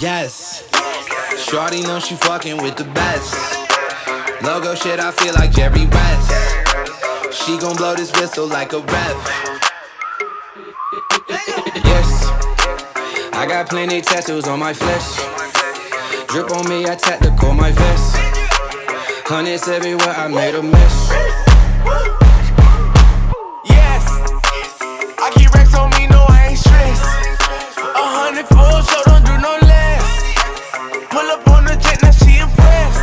Yes, shorty know she fucking with the best. Logo shit, I feel like Jerry West. She gon' blow this whistle like a ref. Yes, I got plenty tattoos on my flesh. Drip on me, I tactical my vest. Hundreds everywhere, I made a mess. Yes, I keep racks on me, no I ain't stressed. 100 full, so don't do no less. Pull up on the jet, now she impressed.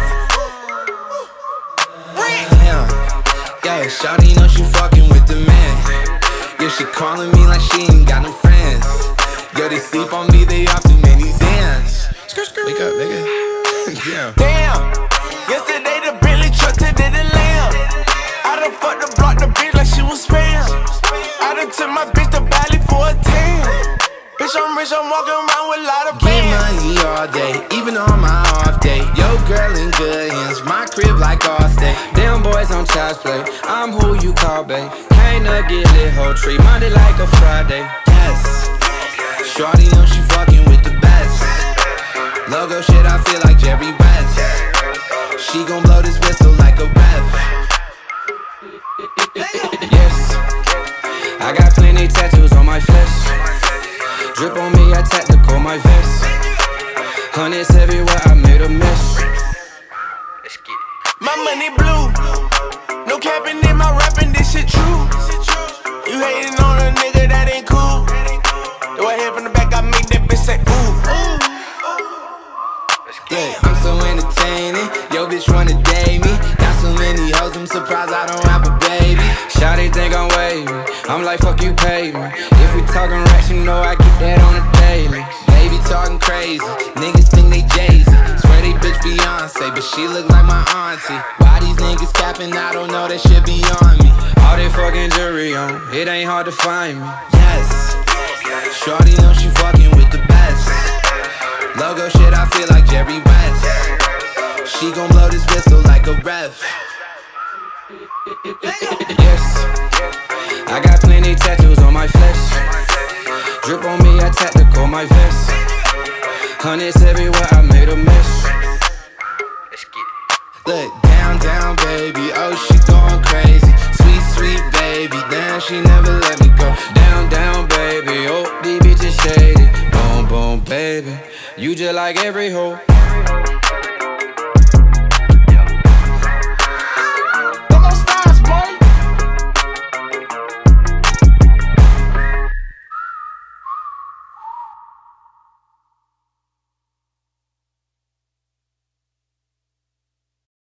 Yeah, shawty know she fucking with the man. Yeah, she calling me like she ain't got no friends. Yo, they sleep on me, they off too many Zans. Wake up, nigga. Damn, yesterday the Bentley truck, today the Lamb. I done fucked the block, the bitch like she was spam. I done took my bitch to Bali for a 10. Bitch, I'm rich, I'm walking around with a lot of get bands. money all day, even on my off day. Yo, girl in good hands, my crib like Allstate. Them boys on child's play, I'm who you call, babe. Can't get lit, whole tree, Monday like a Friday. Yes, shorty know she fucking with the best. Logo shit, I feel like Jerry West. She gon' blow this whistle like a ref. Yes, I got plenty tattoos on my flesh. Drip on me, I tactical my vest. Hundreds everywhere, I made a mess. Let's get it. My money blue, no capping in my rapping, this shit true. You hating on a nigga that ain't cool. Do I hear from the back, I make that bitch say ooh. Yeah, I'm so entertaining, yo bitch wanna date me. Got so many hoes, I'm surprised I don't have a baby. Shawty think I'm wavy, I'm like fuck you pay me. If we talking racks, you know I get that on the daily. Baby talking crazy, niggas think they Jay-Z. Swear they bitch Beyonce, but she look like my auntie. Why these niggas capping, I don't know, that shit beyond me. All that fucking jewelry on, it ain't hard to find me. Yes, shorty know she fucking with the best. Logo shit, I feel like Jerry West. She gon' blow this whistle like a ref. Yes, I got plenty tattoos on my flesh. Drip on me, I tactical my vest. Hundreds everywhere, I made a mess. Let's get it. Look, down, down, baby, oh, she going crazy. Sweet, sweet baby, damn, she never let me go. Down, down, baby, oh, these bitches shady. Boom, boom, baby, you just like every hoe.